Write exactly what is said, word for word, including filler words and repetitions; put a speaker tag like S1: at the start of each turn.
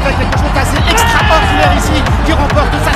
S1: fait quelque chose d'assez extraordinaire ici, qui remporte sa